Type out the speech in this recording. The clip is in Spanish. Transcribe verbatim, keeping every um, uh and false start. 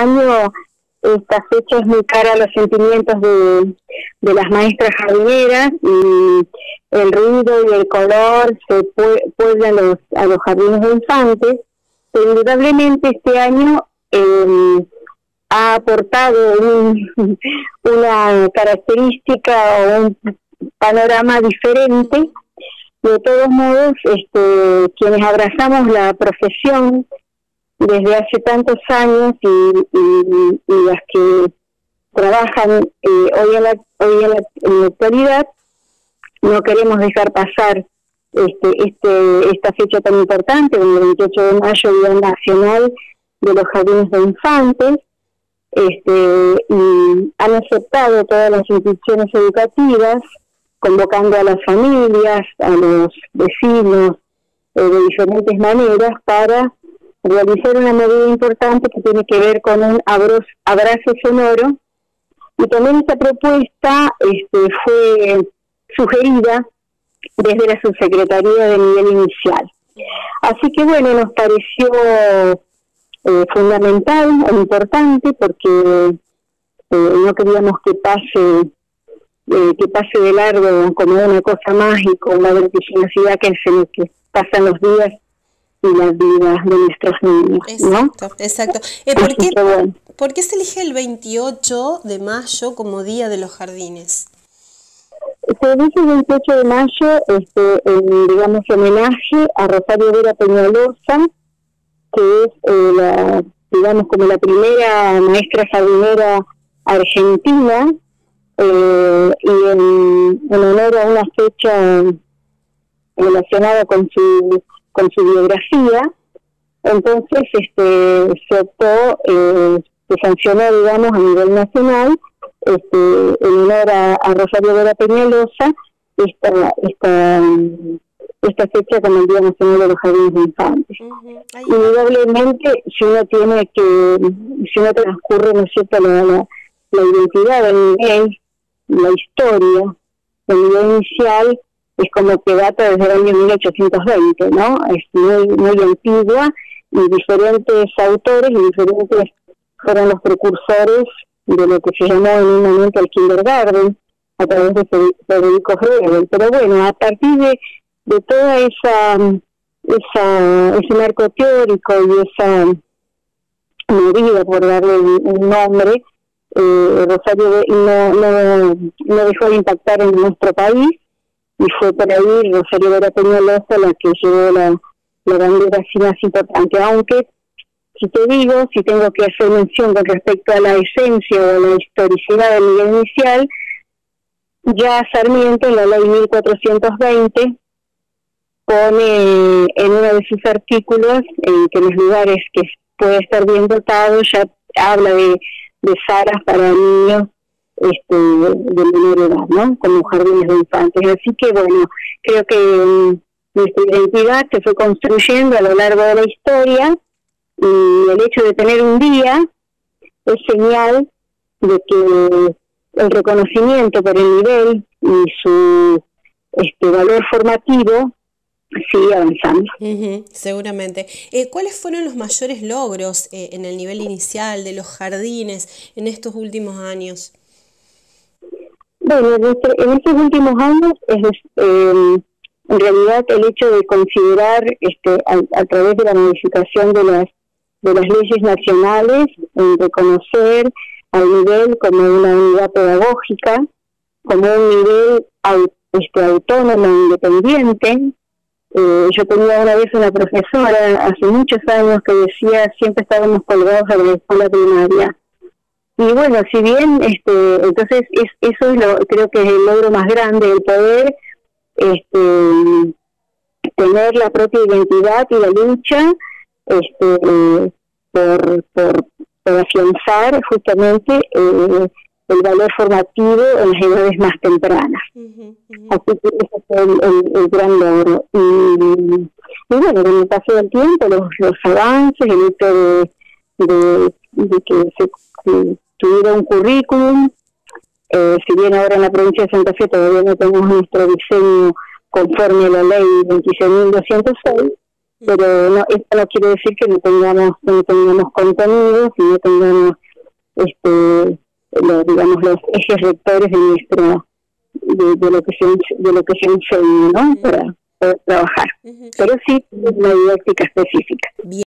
año esta fecha es muy cara a los sentimientos de, de las maestras jardineras, y el ruido y el color se pueblan los, a los jardines de infantes. Pero indudablemente este año eh, ha aportado un, una característica o un panorama diferente. De todos modos, este, quienes abrazamos la profesión desde hace tantos años y, y, y las que trabajan eh, hoy, en la, hoy en la, en la actualidad, no queremos dejar pasar este, este, esta fecha tan importante, el veintiocho de mayo, Día Nacional de los Jardines de Infantes. Este, y han aceptado todas las instituciones educativas, convocando a las familias, a los vecinos, eh, de diferentes maneras, para realizar una medida importante que tiene que ver con un abrazo, abrazo sonoro. Y también esta propuesta este, fue sugerida desde la subsecretaría de nivel inicial. Así que bueno, nos pareció eh, fundamental e importante, porque eh, no queríamos que pase eh, que pase de largo como una cosa más y con una vertiginosidad que se nos que pasan los días y las vidas de nuestros niños, ¿no? Exacto, exacto. Eh, ¿por, qué, bueno. ¿Por qué se elige el veintiocho de mayo como Día de los Jardines? Se elige el veintiocho de mayo, este, en, digamos, homenaje a Rosario Vera Peñalosa, que es, eh, la, digamos, como la primera maestra jardinera argentina, eh, y en, en honor a una fecha relacionada con su con su biografía. Entonces este se optó, eh, se sancionó, digamos, a nivel nacional, este, en honor a, a Rosario Vera Peñalosa, esta esta esta fecha como el Día Nacional de los Jardines de Infantes. Uh-huh. Indudablemente, si uno tiene que, si uno transcurre, ¿no es cierto?, la, la, la identidad, el nivel, la historia, el nivel inicial, es como que data desde el año mil ochocientos veinte, ¿no? Es muy, muy antigua, y diferentes autores y diferentes fueron los precursores de lo que se llamó en un momento el kindergarten, a través de Federico Fregel. Pero bueno, a partir de, de toda esa, esa ese marco teórico y esa medida, por darle un nombre, eh, Rosario no, no, no dejó de impactar en nuestro país, y fue por ahí Rosario Vera Peñalosa la que llevó la, la bandera así más importante. Aunque, si te digo, si tengo que hacer mención con respecto a la esencia o a la historicidad del nivel inicial, ya Sarmiento, en la ley mil cuatrocientos veinte, pone en uno de sus artículos en que los lugares que puede estar bien dotado, ya habla de, de salas para niños este de menor edad, ¿no?, como jardines de infantes. Así que bueno, creo que um, nuestra identidad se fue construyendo a lo largo de la historia, y el hecho de tener un día es señal de que el reconocimiento por el nivel y su este valor formativo sigue avanzando. Uh-huh, seguramente. Eh, ¿Cuáles fueron los mayores logros eh, en el nivel inicial de los jardines en estos últimos años? Bueno, en estos últimos años es eh, en realidad el hecho de considerar este a, a través de la modificación de las de las leyes nacionales, en reconocer al nivel como una unidad pedagógica, como un nivel au, este, autónomo, independiente. Eh, yo tenía una vez una profesora hace muchos años que decía: siempre estábamos colgados a la escuela primaria. Y bueno, si bien, este, entonces es, eso es lo, creo que es el logro más grande, el poder este, tener la propia identidad y la lucha este, eh, por, por, por afianzar justamente eh, el valor formativo en las edades más tempranas. Uh-huh, uh-huh. Así que ese fue el, el, el gran logro. Y, y bueno, con el paso del tiempo, los, los avances, el hecho de, de, de que se que tuviera un currículum, eh, si bien ahora en la provincia de Santa Fe todavía no tenemos nuestro diseño conforme a la ley veintiséis mil doscientos seis, Pero no, esto no quiere decir que no tengamos, no tengamos contenidos y no tengamos, este, los, digamos, los ejes rectores de nuestra, de, de lo que se de lo que se enseña, ¿no? Para poder trabajar. Pero sí una didáctica específica. Bien.